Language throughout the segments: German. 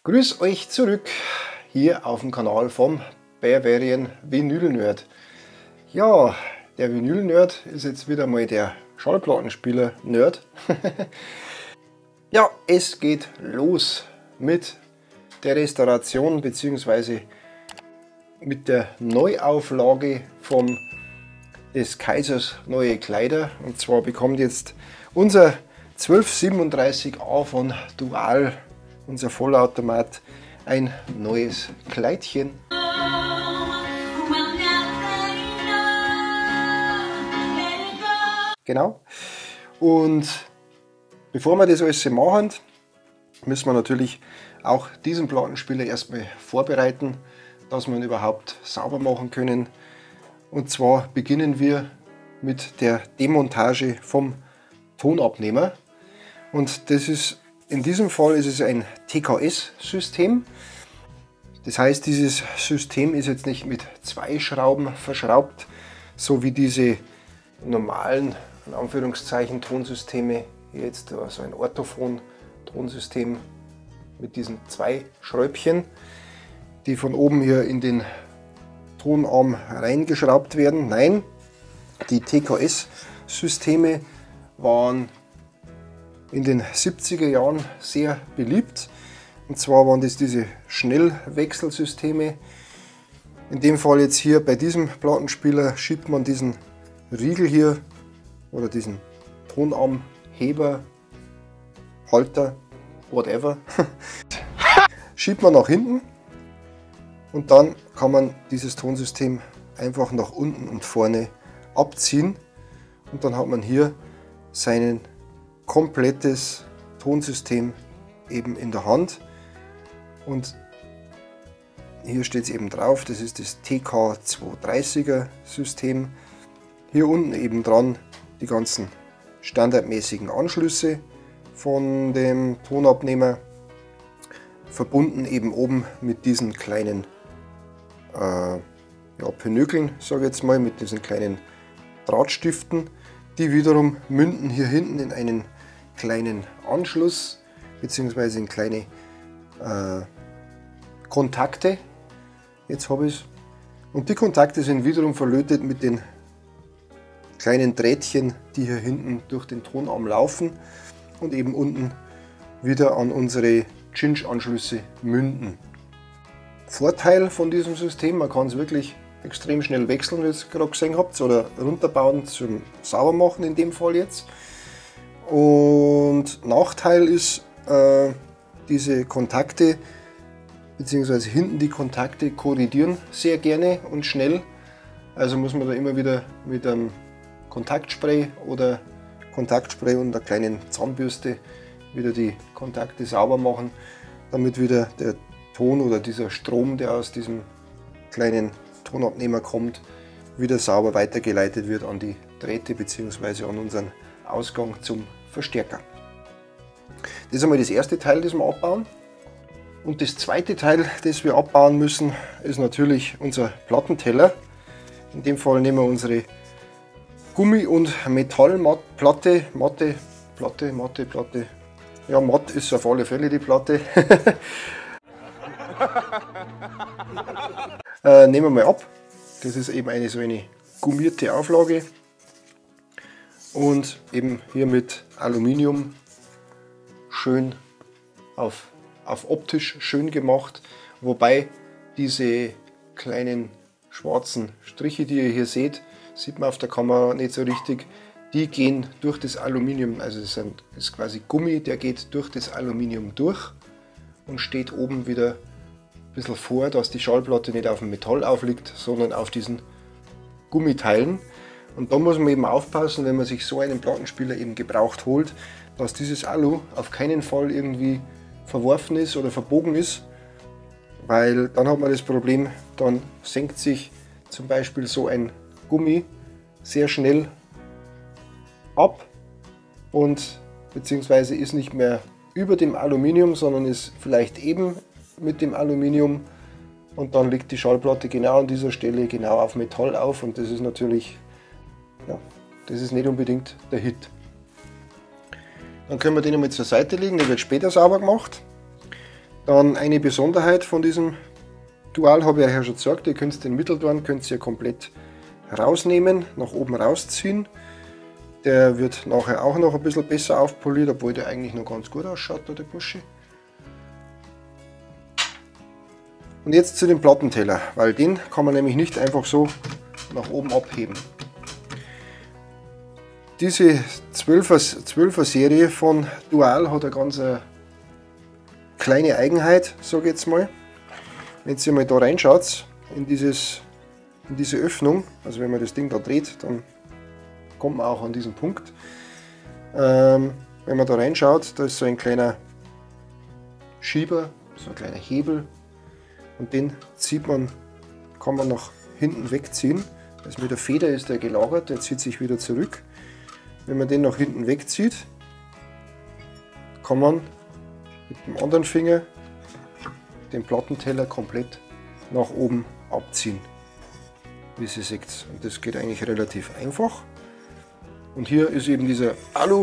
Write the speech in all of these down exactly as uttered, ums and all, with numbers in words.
Grüß euch zurück hier auf dem Kanal vom Bavarian Vinyl Nerd. Ja, der Vinyl Nerd ist jetzt wieder mal der Schallplattenspieler Nerd. Ja, es geht los mit der Restauration bzw. mit der Neuauflage vom des Kaisers neue Kleider. Und zwar bekommt jetzt unser zwölf siebenunddreißig A von Dual, unser Vollautomat, ein neues Kleidchen. Genau. Und bevor wir das alles machen, müssen wir natürlich auch diesen Plattenspieler erstmal vorbereiten, dass wir ihn überhaupt sauber machen können. Und zwar beginnen wir mit der Demontage vom Tonabnehmer. Und das ist, in diesem Fall ist es ein T K S-System. Das heißt, dieses System ist jetzt nicht mit zwei Schrauben verschraubt, so wie diese normalen, in Anführungszeichen, Tonsysteme. Hier jetzt so ein Orthophon-Tonsystem mit diesen zwei Schräubchen, die von oben hier in den Tonarm reingeschraubt werden. Nein, die T K S-Systeme waren in den siebziger Jahren sehr beliebt. Und zwar waren das diese Schnellwechselsysteme. In dem Fall jetzt hier bei diesem Plattenspieler schiebt man diesen Riegel hier oder diesen Tonarmheber, Halter, whatever, schiebt man nach hinten und dann kann man dieses Tonsystem einfach nach unten und vorne abziehen und dann hat man hier sein komplettes Tonsystem eben in der Hand. Und hier steht es eben drauf, das ist das T K zweihundertdreißiger System. Hier unten eben dran die ganzen standardmäßigen Anschlüsse von dem Tonabnehmer, verbunden eben oben mit diesen kleinen äh, ja, Pinökeln, sage ich jetzt mal, mit diesen kleinen Drahtstiften, die wiederum münden hier hinten in einen kleinen Anschluss bzw. in kleine äh, Kontakte. Jetzt habe ich es. Und die Kontakte sind wiederum verlötet mit den kleinen Drähtchen, die hier hinten durch den Tonarm laufen und eben unten wieder an unsere Cinch-Anschlüsse münden. Vorteil von diesem System, man kann es wirklich extrem schnell wechseln, wie ihr es gerade gesehen habt, oder runterbauen zum Saubermachen in dem Fall jetzt. Und Nachteil ist, äh, diese Kontakte bzw. hinten die Kontakte korrodieren sehr gerne und schnell. Also muss man da immer wieder mit einem Kontaktspray oder Kontaktspray und einer kleinen Zahnbürste wieder die Kontakte sauber machen, damit wieder der Ton oder dieser Strom, der aus diesem kleinen Tonabnehmer kommt, wieder sauber weitergeleitet wird an die Drähte bzw. an unseren Ausgang zum Verstärker. Das ist einmal das erste Teil, das wir abbauen. Und das zweite Teil, das wir abbauen müssen, ist natürlich unser Plattenteller. In dem Fall nehmen wir unsere Gummi- und Metallplatte, Matte, Platte, Matte, Platte. Ja, matt ist auf alle Fälle die Platte. äh, nehmen wir mal ab. Das ist eben eine so eine gummierte Auflage und eben hier mit Aluminium schön auf, auf optisch schön gemacht, wobei diese kleinen schwarzen Striche, die ihr hier seht, sieht man auf der Kamera nicht so richtig, die gehen durch das Aluminium, also das ist quasi Gummi, der geht durch das Aluminium durch und steht oben wieder ein bisschen vor, dass die Schallplatte nicht auf dem Metall aufliegt, sondern auf diesen Gummiteilen. Und da muss man eben aufpassen, wenn man sich so einen Plattenspieler eben gebraucht holt, dass dieses Alu auf keinen Fall irgendwie verworfen ist oder verbogen ist, weil dann hat man das Problem, dann senkt sich zum Beispiel so ein Gummi sehr schnell ab und beziehungsweise ist nicht mehr über dem Aluminium, sondern ist vielleicht eben mit dem Aluminium und dann liegt die Schallplatte genau an dieser Stelle genau auf Metall auf und das ist natürlich, ja, das ist nicht unbedingt der Hit. Dann können wir den einmal zur Seite legen, der wird später sauber gemacht. Dann eine Besonderheit von diesem Dual habe ich euch ja schon gesagt, ihr könnt den Mitteldorn könnt ihr komplett rausnehmen, nach oben rausziehen. Der wird nachher auch noch ein bisschen besser aufpoliert, obwohl der eigentlich noch ganz gut ausschaut, der Bursche. Und jetzt zu dem Plattenteller, weil den kann man nämlich nicht einfach so nach oben abheben. Diese zwölfer Serie von Dual hat eine ganz kleine Eigenheit, sage ich jetzt mal. Wenn ihr mal da reinschaut, in, dieses, in diese Öffnung, also wenn man das Ding da dreht, dann kommt man auch an diesen Punkt. Ähm, wenn man da reinschaut, da ist so ein kleiner Schieber, so ein kleiner Hebel. Und den zieht man, kann man nach hinten wegziehen. Also mit der Feder ist der gelagert, der zieht sich wieder zurück. Wenn man den nach hinten wegzieht, kann man mit dem anderen Finger den Plattenteller komplett nach oben abziehen, wie ihr seht. Und das geht eigentlich relativ einfach. Und hier ist eben dieser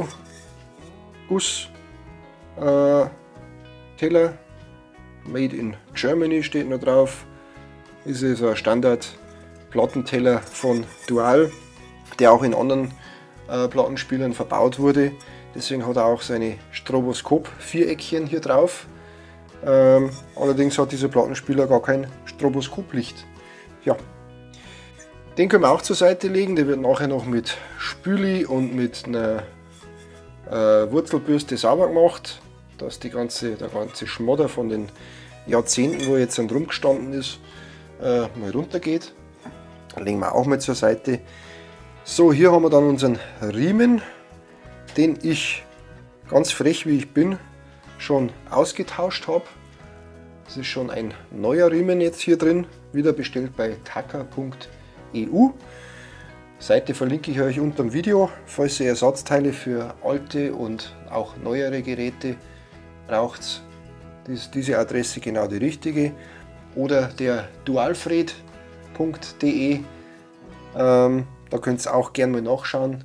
Alu-Guss äh, Teller. Made in Germany steht noch drauf. Das ist ein Standard Plattenteller von Dual, der auch in anderen äh, Plattenspielern verbaut wurde. Deswegen hat er auch seine Stroboskop-Viereckchen hier drauf. Ähm, allerdings hat dieser Plattenspieler gar kein Stroboskoplicht. Ja. Den können wir auch zur Seite legen. Der wird nachher noch mit Spüli und mit einer äh, Wurzelbürste sauber gemacht, dass die ganze, der ganze Schmodder von den Jahrzehnten, wo er jetzt dann rumgestanden ist, äh, mal runtergeht. Den legen wir auch mal zur Seite. So, hier haben wir dann unseren Riemen, den ich ganz frech wie ich bin schon ausgetauscht habe. Das ist schon ein neuer Riemen jetzt hier drin, wieder bestellt bei taka punkt e u. Seite verlinke ich euch unter dem Video, falls ihr Ersatzteile für alte und auch neuere Geräte braucht. Ist diese Adresse genau die richtige. Oder der dualfred punkt de, ähm, da könnt ihr auch gerne mal nachschauen.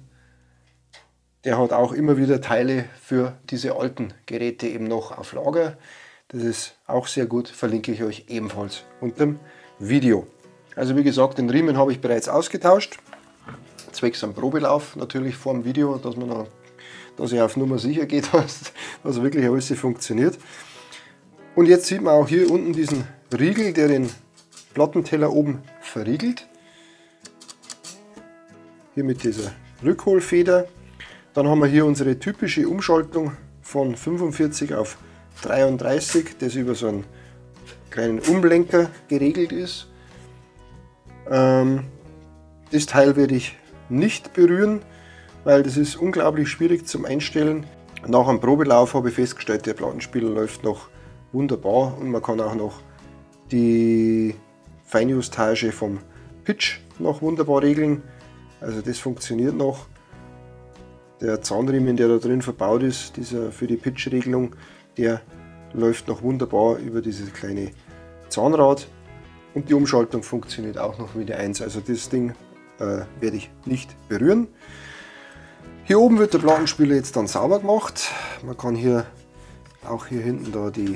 Der hat auch immer wieder Teile für diese alten Geräte eben noch auf Lager. Das ist auch sehr gut, verlinke ich euch ebenfalls unter dem Video. Also wie gesagt, den Riemen habe ich bereits ausgetauscht. Zwecks am Probelauf natürlich vor dem Video, dass man noch, dass ich auf Nummer sicher geht, dass, dass wirklich alles funktioniert. Und jetzt sieht man auch hier unten diesen Riegel, der den Plattenteller oben verriegelt. Hier mit dieser Rückholfeder. Dann haben wir hier unsere typische Umschaltung von fünfundvierzig auf dreiunddreißig, das über so einen kleinen Umlenker geregelt ist. Ähm, das Teil werde ich nicht berühren, weil das ist unglaublich schwierig zum Einstellen. Nach einem Probelauf habe ich festgestellt, der Plattenspieler läuft noch wunderbar und man kann auch noch die Feinjustage vom Pitch noch wunderbar regeln. Also das funktioniert noch. Der Zahnriemen, der da drin verbaut ist, dieser für die Pitch-Regelung, der läuft noch wunderbar über dieses kleine Zahnrad. Und die Umschaltung funktioniert auch noch wie die eins. Also das Ding äh, werde ich nicht berühren. Hier oben wird der Plattenspieler jetzt dann sauber gemacht. Man kann hier auch hier hinten da die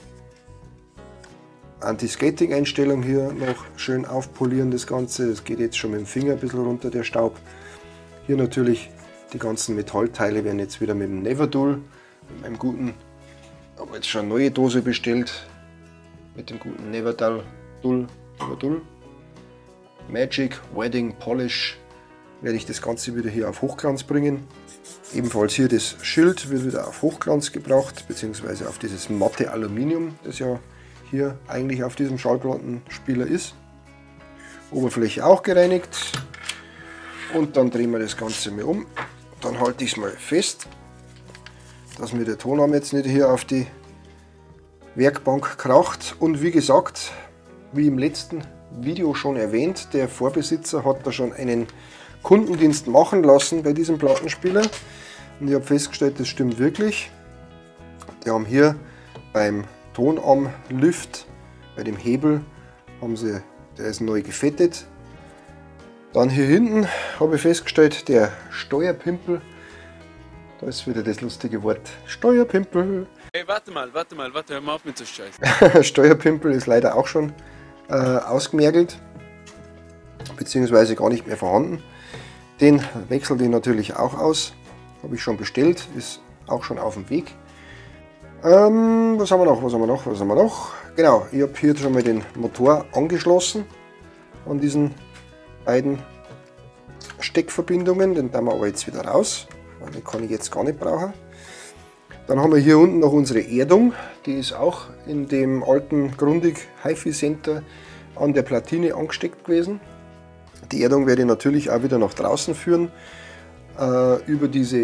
Anti-Skating-Einstellung hier noch schön aufpolieren, das Ganze. Das geht jetzt schon mit dem Finger ein bisschen runter, der Staub. Hier natürlich die ganzen Metallteile werden jetzt wieder mit dem Neverdull, mit meinem guten, ich habe jetzt schon eine neue Dose bestellt, mit dem guten Neverdull, Neverdull Magic Wedding Polish, werde ich das Ganze wieder hier auf Hochglanz bringen. Ebenfalls hier das Schild wird wieder auf Hochglanz gebracht, beziehungsweise auf dieses matte Aluminium, das ja hier eigentlich auf diesem Schallplattenspieler ist. Oberfläche auch gereinigt. Und dann drehen wir das Ganze mal um. Dann halte ich es mal fest, dass mir der Tonarm jetzt nicht hier auf die Werkbank kracht. Und wie gesagt, wie im letzten Video schon erwähnt, der Vorbesitzer hat da schon einen Kundendienst machen lassen bei diesem Plattenspieler. Und ich habe festgestellt, das stimmt wirklich. Die haben hier beim Tonarm-Lift, bei dem Hebel, haben sie, der ist neu gefettet. Dann hier hinten habe ich festgestellt, der Steuerpimpel, da ist wieder das lustige Wort Steuerpimpel. Hey, warte mal, warte mal, warte, hör mal auf mit so Scheiß. Steuerpimpel ist leider auch schon äh, ausgemergelt, beziehungsweise gar nicht mehr vorhanden. Den wechsel ich natürlich auch aus, habe ich schon bestellt, ist auch schon auf dem Weg. Ähm, was haben wir noch, was haben wir noch, was haben wir noch? Genau, ich habe hier schon mal den Motor angeschlossen an diesen beiden Steckverbindungen, den tun wir aber jetzt wieder raus, weil den kann ich jetzt gar nicht brauchen. Dann haben wir hier unten noch unsere Erdung, die ist auch in dem alten Grundig HiFi Center an der Platine angesteckt gewesen. Die Erdung werde ich natürlich auch wieder nach draußen führen, äh, über, diese,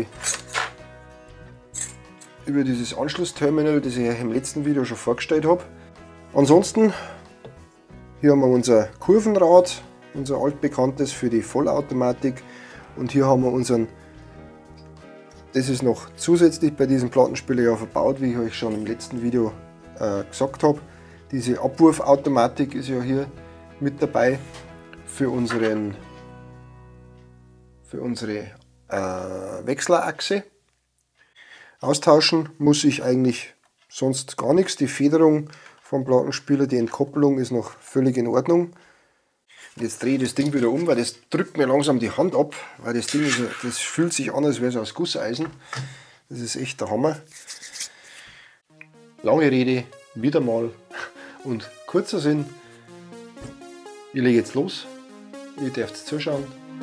über dieses Anschlussterminal, das ich im letzten Video schon vorgestellt habe. Ansonsten, hier haben wir unser Kurvenrad, unser altbekanntes für die Vollautomatik, und hier haben wir unseren, das ist noch zusätzlich bei diesem Plattenspieler ja verbaut, wie ich euch schon im letzten Video äh, gesagt habe. Diese Abwurfautomatik ist ja hier mit dabei für, unseren, für unsere äh, Wechselachse. Austauschen muss ich eigentlich sonst gar nichts. Die Federung vom Plattenspieler, die Entkoppelung ist noch völlig in Ordnung. Jetzt drehe ich das Ding wieder um, weil das drückt mir langsam die Hand ab, weil das Ding ist, das fühlt sich an, als wäre es aus Gusseisen. Das ist echt der Hammer. Lange Rede, wieder mal und kurzer Sinn. Ich lege jetzt los, ihr dürft zuschauen.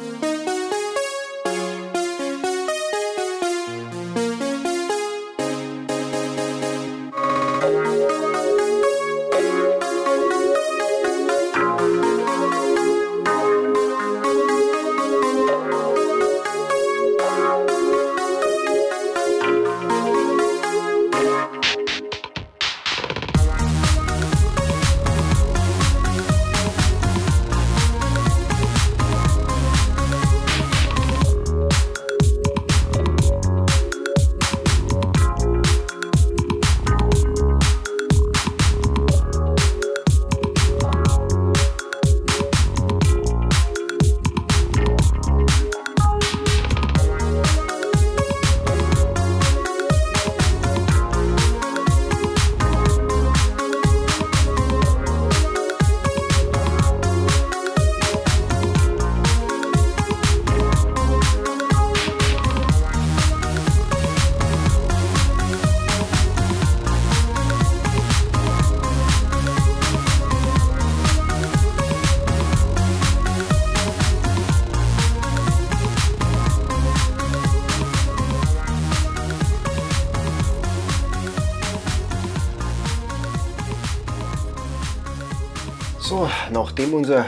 So, nachdem unser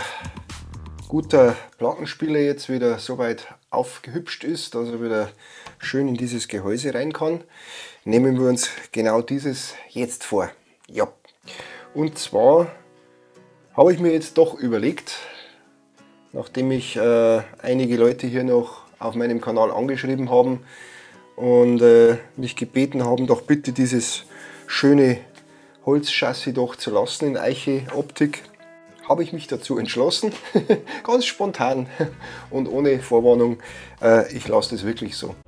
guter Plattenspieler jetzt wieder so weit aufgehübscht ist, dass er wieder schön in dieses Gehäuse rein kann, nehmen wir uns genau dieses jetzt vor. Ja, und zwar habe ich mir jetzt doch überlegt, nachdem mich äh, einige Leute hier noch auf meinem Kanal angeschrieben haben und äh, mich gebeten haben, doch bitte dieses schöne Holzchassis doch zu lassen in Eiche-Optik, habe ich mich dazu entschlossen, ganz spontan und ohne Vorwarnung, äh, ich lasse das wirklich so.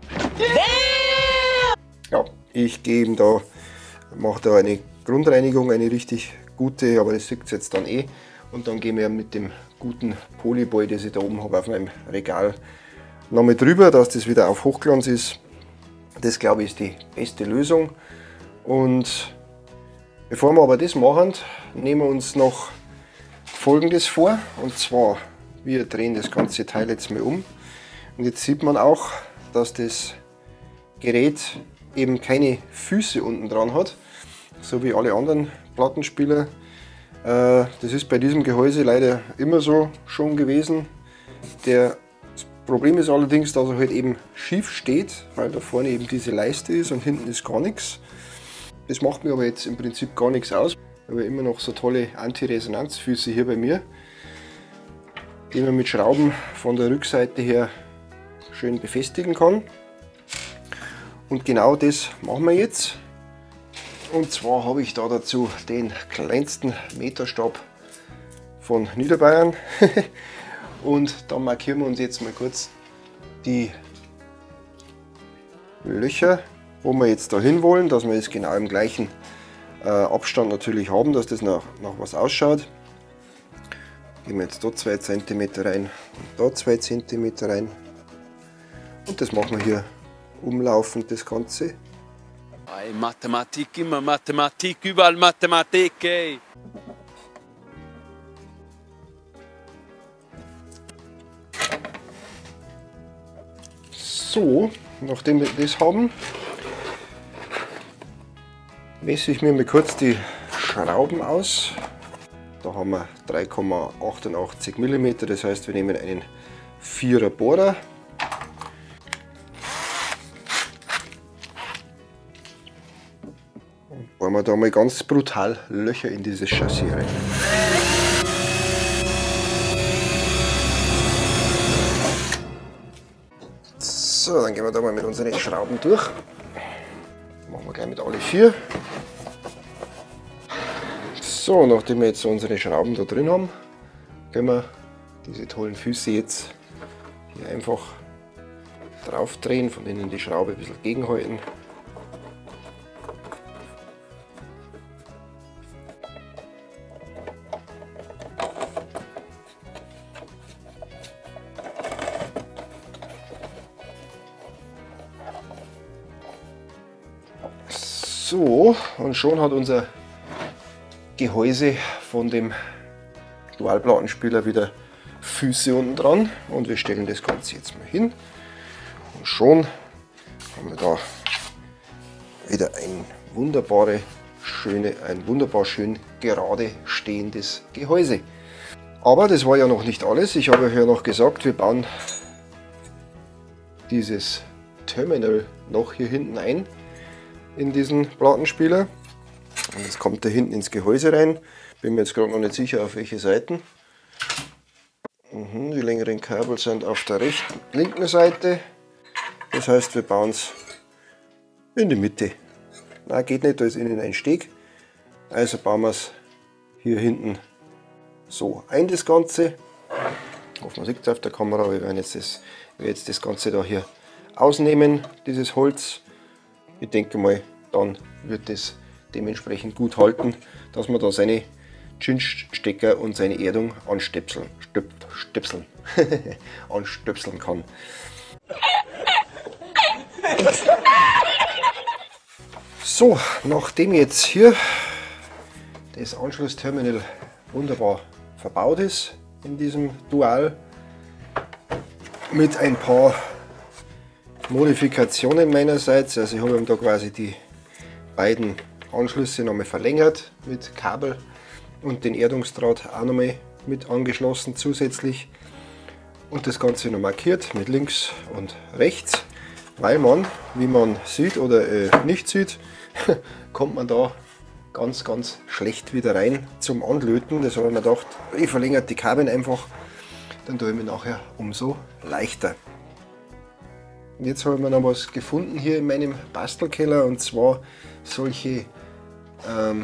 Ja, ich gehe eben da, mache da eine Grundreinigung, eine richtig gute, aber das seht ihr jetzt dann eh. Und dann gehen wir mit dem guten Polyboy, das ich da oben habe auf meinem Regal, nochmal drüber, dass das wieder auf Hochglanz ist. Das, glaube ich, ist die beste Lösung. Und bevor wir aber das machen, nehmen wir uns noch Folgendes vor, und zwar, wir drehen das ganze Teil jetzt mal um, und jetzt sieht man auch, dass das Gerät eben keine Füße unten dran hat, so wie alle anderen Plattenspieler. Das ist bei diesem Gehäuse leider immer so schon gewesen. Der das Problem ist allerdings, dass er halt eben schief steht, weil da vorne eben diese Leiste ist und hinten ist gar nichts. Das macht mir aber jetzt im Prinzip gar nichts aus. Ich habe immer noch so tolle Anti-Resonanzfüße hier bei mir, die man mit Schrauben von der Rückseite her schön befestigen kann. Und genau das machen wir jetzt. Und zwar habe ich da dazu den kleinsten Meterstab von Niederbayern. Und dann markieren wir uns jetzt mal kurz die Löcher, wo wir jetzt da hin wollen, dass wir es genau im gleichen äh, Abstand natürlich haben, dass das nach, nach was ausschaut. Gehen wir jetzt da zwei Zentimeter rein und da zwei Zentimeter rein. Und das machen wir hier umlaufend, das Ganze. Ey, Mathematik, immer Mathematik, überall Mathematik, ey. So, nachdem wir das haben, messe ich mir mal kurz die Schrauben aus. Da haben wir drei Komma achtundachtzig Millimeter, das heißt, wir nehmen einen Vierer Bohrer. Und bohren wir da mal ganz brutal Löcher in dieses Chassis rein. So, dann gehen wir da mal mit unseren Schrauben durch. Das machen wir gleich mit alle vier. So, nachdem wir jetzt unsere Schrauben da drin haben, können wir diese tollen Füße jetzt hier einfach drauf drehen, von denen die Schraube ein bisschen gegenhalten. So, und schon hat unser Gehäuse von dem Dualplattenspieler wieder Füße unten dran und wir stellen das Ganze jetzt mal hin und schon haben wir da wieder ein wunderbare, schöne, ein wunderbar schön gerade stehendes Gehäuse. Aber das war ja noch nicht alles. Ich habe ja noch gesagt, wir bauen dieses Terminal noch hier hinten ein in diesen Plattenspieler. Und jetzt kommt da hinten ins Gehäuse rein. Bin mir jetzt gerade noch nicht sicher, auf welche Seiten. Mhm, die längeren Kabel sind auf der rechten, linken Seite. Das heißt, wir bauen es in die Mitte. Nein, geht nicht, da ist innen ein Steg. Also bauen wir es hier hinten so ein, das Ganze. Ich hoffe, man sieht es auf der Kamera. Wir werden jetzt das, wir werden jetzt das Ganze da hier ausnehmen, dieses Holz. Ich denke mal, dann wird das dementsprechend gut halten, dass man da seine Cinch-Stecker und seine Erdung anstöpseln, stöp, stöpseln, anstöpseln kann. So, nachdem jetzt hier das Anschlussterminal wunderbar verbaut ist in diesem Dual mit ein paar Modifikationen meinerseits, also ich habe da quasi die beiden Anschlüsse nochmal verlängert mit Kabel und den Erdungsdraht auch nochmal mit angeschlossen zusätzlich und das Ganze noch markiert mit links und rechts, weil man, wie man sieht oder äh, nicht sieht, kommt man da ganz ganz schlecht wieder rein zum Anlöten. Das habe ich mir gedacht, ich verlängere die Kabel einfach, dann tue ich mir nachher umso leichter. Jetzt habe ich mir noch was gefunden hier in meinem Bastelkeller, und zwar solche ähm,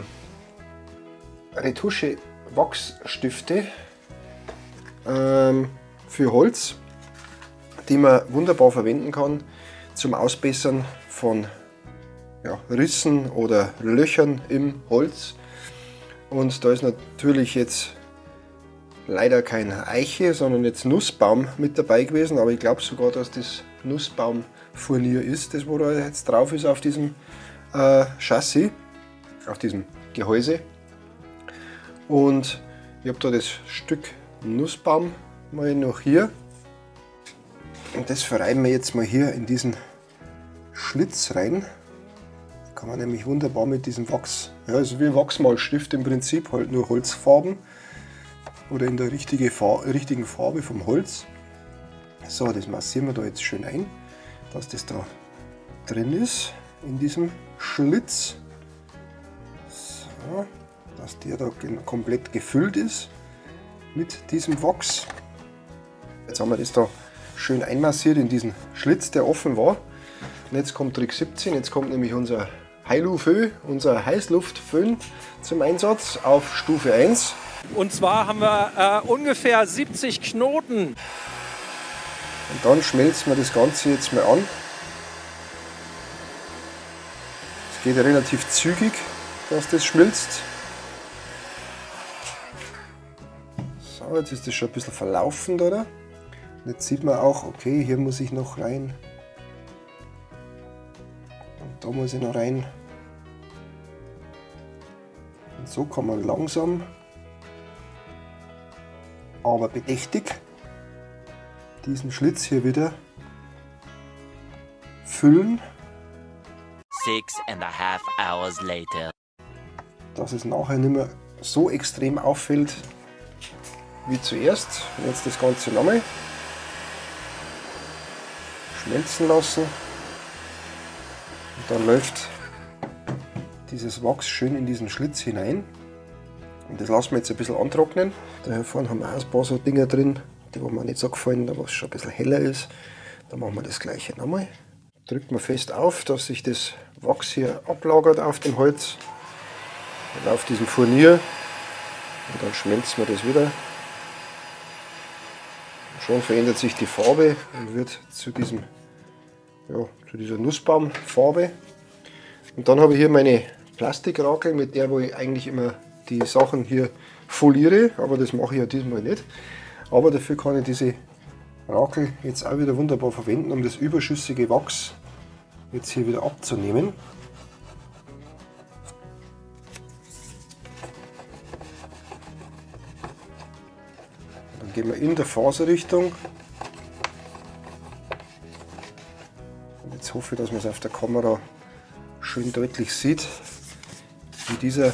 Retusche-Wachsstifte ähm, für Holz, die man wunderbar verwenden kann zum Ausbessern von ja, Rissen oder Löchern im Holz. Und da ist natürlich jetzt leider kein Eiche, sondern jetzt Nussbaum mit dabei gewesen, aber ich glaube sogar, dass das Nussbaumfurnier ist, das wo da jetzt drauf ist auf diesem äh, Chassis, auf diesem Gehäuse. Und ich habe da das Stück Nussbaum mal noch hier und das verreiben wir jetzt mal hier in diesen Schlitz rein. Kann man nämlich wunderbar mit diesem Wachs, ja, also wie ein Wachsmalstift im Prinzip, halt nur Holzfarben oder in der richtige Far- richtigen Farbe vom Holz. So, das massieren wir da jetzt schön ein, dass das da drin ist in diesem Schlitz. So, dass der da komplett gefüllt ist mit diesem Wachs. Jetzt haben wir das da schön einmassiert in diesen Schlitz, der offen war. Und jetzt kommt Trick siebzehn, jetzt kommt nämlich unser Heilu-Föhn, unser Heißluftföhn zum Einsatz auf Stufe eins. Und zwar haben wir äh, ungefähr siebzig Knoten. Und dann schmelzen wir das Ganze jetzt mal an. geht relativ zügig, dass das schmilzt. So, jetzt ist das schon ein bisschen verlaufen, oder? Und jetzt sieht man auch, okay, hier muss ich noch rein. Und da muss ich noch rein. Und so kann man langsam, aber bedächtig diesen Schlitz hier wieder füllen. Six and a half hours later. Dass es nachher nicht mehr so extrem auffällt wie zuerst. Jetzt das Ganze nochmal schmelzen lassen. Und dann läuft dieses Wachs schön in diesen Schlitz hinein. Und das lassen wir jetzt ein bisschen antrocknen. Da hier vorne haben wir auch ein paar so Dinger drin, die wo mir nicht so gefallen, da wo es schon ein bisschen heller ist. Da machen wir das gleiche nochmal. Drückt man fest auf, dass sich das Wachs hier ablagert auf dem Holz und auf diesem Furnier. Und dann schmelzen wir das wieder. Und schon verändert sich die Farbe und wird zu, diesem, ja, zu dieser Nussbaumfarbe. Und dann habe ich hier meine Plastikrakel, mit der wo ich eigentlich immer die Sachen hier foliere, aber das mache ich ja diesmal nicht. Aber dafür kann ich diese Rakel jetzt auch wieder wunderbar verwenden, um das überschüssige Wachs jetzt hier wieder abzunehmen. Dann gehen wir in der Faserrichtung. Und jetzt hoffe ich, dass man es auf der Kamera schön deutlich sieht, wie dieser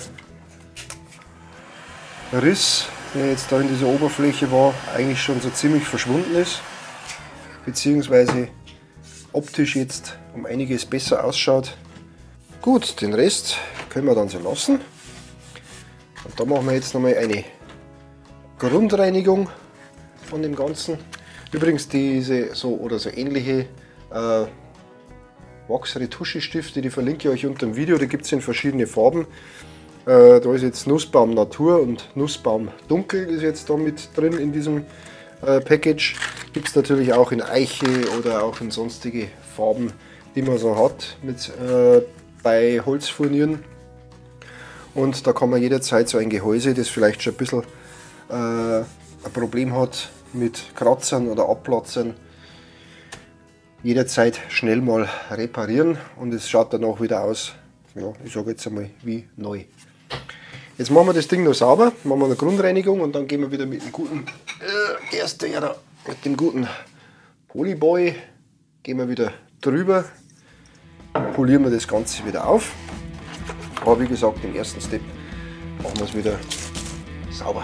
Riss, der jetzt da in dieser Oberfläche war, eigentlich schon so ziemlich verschwunden ist, beziehungsweise optisch jetzt um einiges besser ausschaut. Gut, den Rest können wir dann so lassen. Und da machen wir jetzt nochmal eine Grundreinigung von dem Ganzen. Übrigens diese so oder so ähnliche äh, Wachs-Retuschestifte, die verlinke ich euch unter dem Video, die gibt es in verschiedene Farben. Äh, da ist jetzt Nussbaum Natur und Nussbaum Dunkel ist jetzt da mit drin in diesem äh, Package. Gibt es natürlich auch in Eiche oder auch in sonstige Farben, die man so hat mit, äh, bei Holzfurnieren. Und da kann man jederzeit so ein Gehäuse, das vielleicht schon ein bisschen äh, ein Problem hat mit Kratzern oder Abplatzern, jederzeit schnell mal reparieren und es schaut dann auch wieder aus, ja, ich sage jetzt einmal wie neu. Jetzt machen wir das Ding noch sauber, machen wir eine Grundreinigung und dann gehen wir wieder mit dem guten äh, Gerste, mit dem guten Polyboy, gehen wir wieder drüber, polieren wir das Ganze wieder auf. Aber wie gesagt, im ersten Step machen wir es wieder sauber.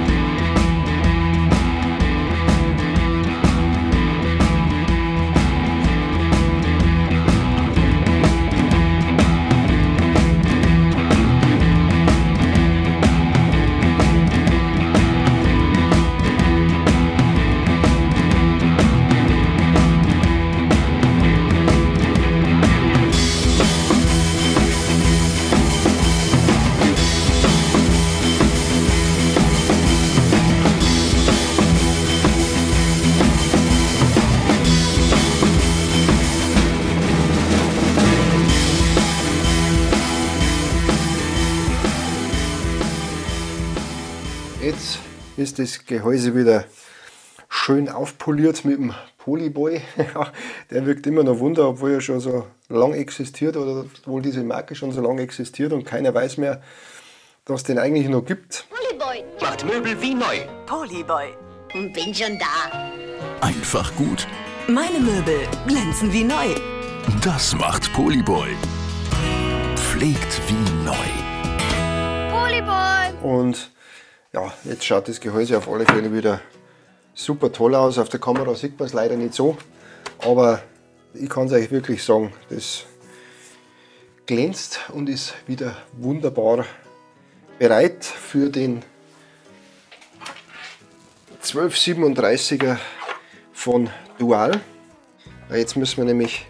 Jetzt ist das Gehäuse wieder schön aufpoliert mit dem Polyboy. Der wirkt immer noch Wunder, obwohl er schon so lang existiert oder obwohl diese Marke schon so lange existiert und keiner weiß mehr, dass es den eigentlich noch gibt. Polyboy Macht Möbel wie neu. Polyboy. Bin schon da. Einfach gut. Meine Möbel glänzen wie neu. Das macht Polyboy. Pflegt wie neu. Polyboy. Und ja, jetzt schaut das Gehäuse auf alle Fälle wieder super toll aus. Auf der Kamera sieht man es leider nicht so, aber ich kann es euch wirklich sagen, das glänzt und ist wieder wunderbar bereit für den zwölf siebenunddreißiger von Dual. Jetzt müssen wir nämlich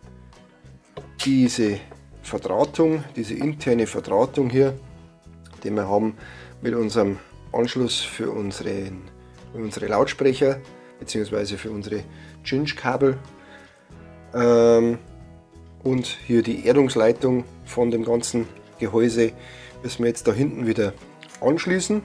diese Verdrahtung, diese interne Verdrahtung hier, die wir haben mit unserem Anschluss für, unseren, für unsere Lautsprecher bzw. für unsere Cinch-Kabel ähm, und hier die Erdungsleitung von dem ganzen Gehäuse müssen wir jetzt da hinten wieder anschließen.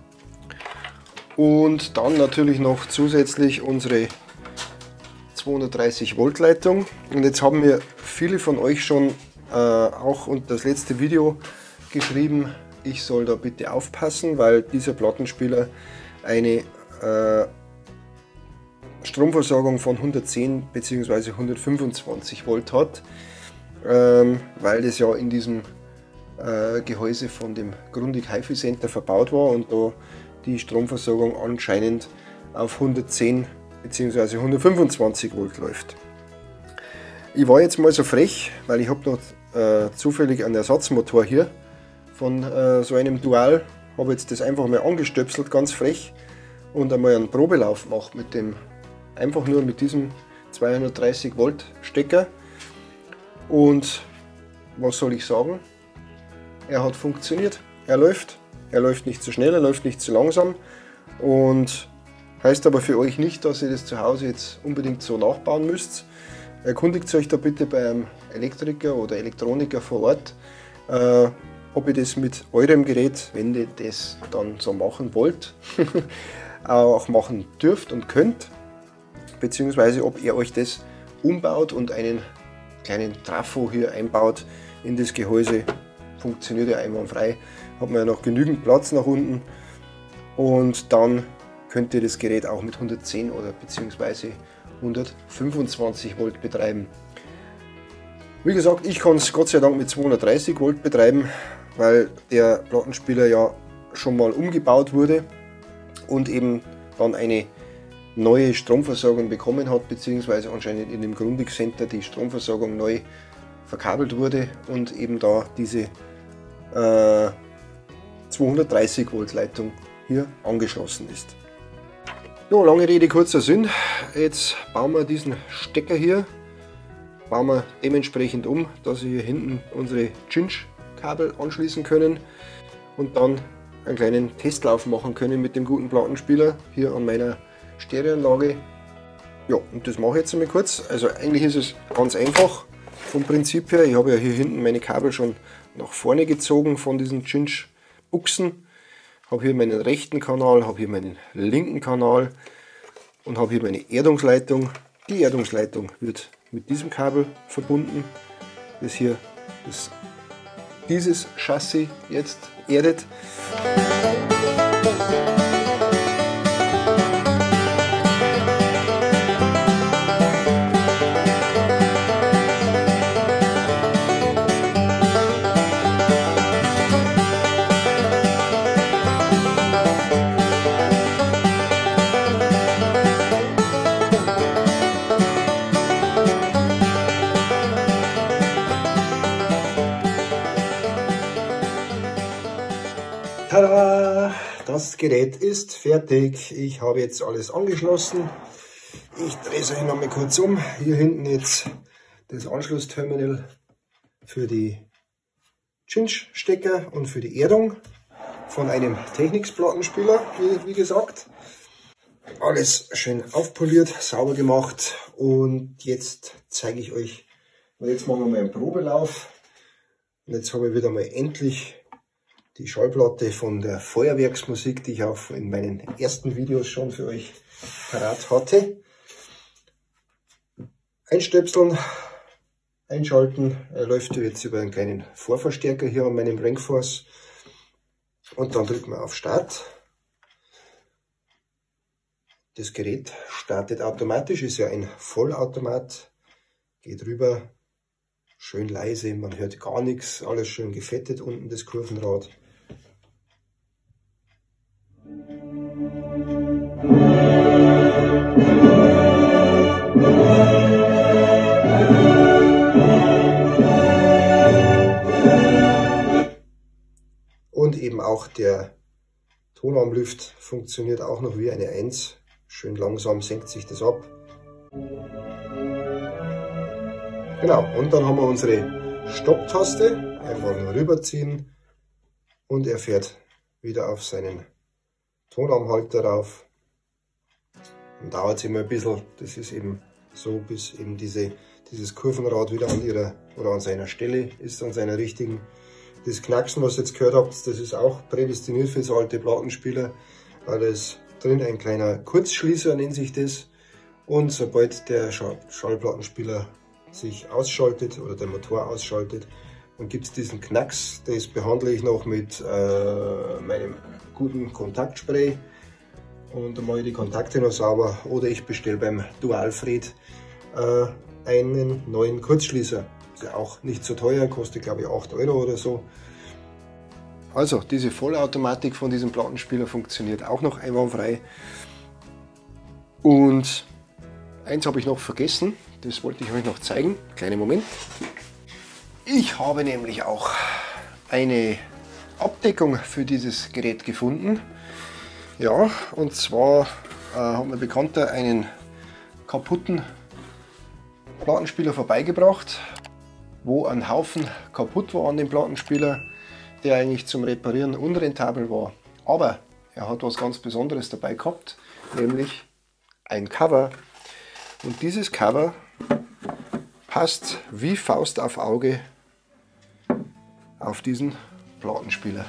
Und dann natürlich noch zusätzlich unsere zweihundertdreißig Volt Leitung. Und jetzt haben mir viele von euch schon äh, auch unter das letzte Video geschrieben, ich soll da bitte aufpassen, weil dieser Plattenspieler eine äh, Stromversorgung von hundertzehn bzw. hundertfünfundzwanzig Volt hat, ähm, weil das ja in diesem äh, Gehäuse von dem Grundig HiFi Center verbaut war und da die Stromversorgung anscheinend auf hundertzehn bzw. hundertfünfundzwanzig Volt läuft. Ich war jetzt mal so frech, weil ich habe noch äh, zufällig einen Ersatzmotor hier von äh, so einem Dual, habe jetzt das einfach mal angestöpselt, ganz frech, und einmal einen Probelauf gemacht mit dem, einfach nur mit diesem zweihundertdreißig Volt Stecker. Und was soll ich sagen? Er hat funktioniert, er läuft. Er läuft nicht zu schnell, er läuft nicht zu langsam und heißt aber für euch nicht, dass ihr das zu Hause jetzt unbedingt so nachbauen müsst. Erkundigt euch da bitte beim Elektriker oder Elektroniker vor Ort, äh, ob ihr das mit eurem Gerät, wenn ihr das dann so machen wollt, auch machen dürft und könnt, beziehungsweise ob ihr euch das umbaut und einen kleinen Trafo hier einbaut in das Gehäuse. Funktioniert ja einwandfrei, hat man ja noch genügend Platz nach unten und dann könnt ihr das Gerät auch mit hundertzehn oder beziehungsweise hundertfünfundzwanzig Volt betreiben. Wie gesagt, ich kann es Gott sei Dank mit zweihundertdreißig Volt betreiben, weil der Plattenspieler ja schon mal umgebaut wurde und eben dann eine neue Stromversorgung bekommen hat, beziehungsweise anscheinend in dem Grundig Center die Stromversorgung neu verkabelt wurde und eben da diese äh, zweihundertdreißig Volt Leitung hier angeschlossen ist. Ja, lange Rede, kurzer Sinn. Jetzt bauen wir diesen Stecker hier, bauen wir dementsprechend um, dass wir hier hinten unsere Cinch-Kabel anschließen können und dann einen kleinen Testlauf machen können mit dem guten Plattenspieler hier an meiner Stereoanlage. Ja, und das mache ich jetzt einmal kurz. Also eigentlich ist es ganz einfach vom Prinzip her. Ich habe ja hier hinten meine Kabel schon nach vorne gezogen von diesen Cinch-Buchsen. Habe hier meinen rechten Kanal, habe hier meinen linken Kanal und habe hier meine Erdungsleitung. Die Erdungsleitung wird mit diesem Kabel verbunden, das hier das, dieses Chassis jetzt erdet. Tada! Das Gerät ist fertig. Ich habe jetzt alles angeschlossen. Ich drehe es euch noch mal kurz um. Hier hinten jetzt das Anschlussterminal für die Cinch-Stecker und für die Erdung von einem Technics-Plattenspieler, wie, wie gesagt. Alles schön aufpoliert, sauber gemacht und jetzt zeige ich euch, jetzt machen wir mal einen Probelauf. Und jetzt habe ich wieder mal endlich die Schallplatte von der Feuerwerksmusik, die ich auch in meinen ersten Videos schon für euch parat hatte. Einstöpseln, einschalten, er läuft jetzt über einen kleinen Vorverstärker hier an meinem Rankforce und dann drücken wir auf Start. Das Gerät startet automatisch, ist ja ein Vollautomat, geht rüber, schön leise, man hört gar nichts, alles schön gefettet unten das Kurvenrad. Und eben auch der Tonarmlüft funktioniert auch noch wie eine eins. Schön langsam senkt sich das ab. Genau, und dann haben wir unsere Stopptaste. Einfach nur rüberziehen und er fährt wieder auf seinen Tonarmhalter rauf. Und dauert es immer ein bisschen, das ist eben so, bis eben diese dieses Kurvenrad wieder an ihrer oder an seiner Stelle ist, an seiner richtigen. Das Knacksen, was ihr jetzt gehört habt, das ist auch prädestiniert für so alte Plattenspieler, weil da ist drin ein kleiner Kurzschließer, nennt sich das. Und sobald der Schallplattenspieler sich ausschaltet oder der Motor ausschaltet, dann gibt es diesen Knacks. Das behandle ich noch mit äh, meinem guten Kontaktspray. Und dann mache ich die Kontakte noch sauber. Oder ich bestelle beim Dualfred äh, einen neuen Kurzschließer. Ist ja auch nicht so teuer, kostet glaube ich acht Euro oder so. Also diese Vollautomatik von diesem Plattenspieler funktioniert auch noch einwandfrei. Und eins habe ich noch vergessen, das wollte ich euch noch zeigen. Kleinen Moment. Ich habe nämlich auch eine Abdeckung für dieses Gerät gefunden. Ja, und zwar äh, hat mein Bekannter einen kaputten Plattenspieler vorbeigebracht, wo ein Haufen kaputt war an dem Plattenspieler, der eigentlich zum Reparieren unrentabel war. Aber er hat was ganz Besonderes dabei gehabt, nämlich ein Cover. Und dieses Cover passt wie Faust auf Auge auf diesen Plattenspieler.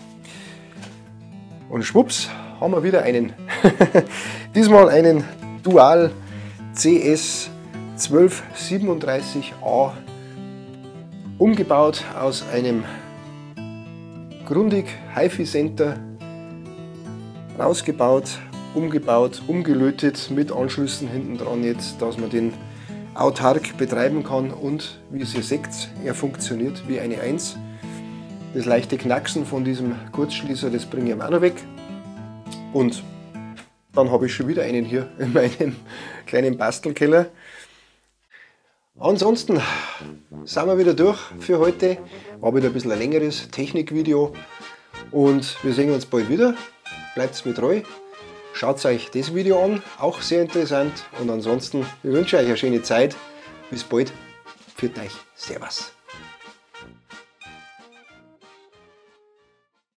Und schwupps, haben wir wieder einen. Diesmal einen Dual C S zwölf siebenunddreißig A, umgebaut aus einem Grundig HiFi Center, rausgebaut, umgebaut, umgelötet mit Anschlüssen hinten dran jetzt, dass man den autark betreiben kann und wie ihr seht, er funktioniert wie eine Eins. Das leichte Knacksen von diesem Kurzschließer, das bringe ich auch noch weg. Und dann habe ich schon wieder einen hier in meinem kleinen Bastelkeller. Ansonsten sind wir wieder durch für heute. War wieder ein bisschen ein längeres Technikvideo. Und wir sehen uns bald wieder. Bleibt mir treu. Schaut euch das Video an, auch sehr interessant. Und ansonsten, ich wünsche euch eine schöne Zeit. Bis bald. Pfiat euch. Servus.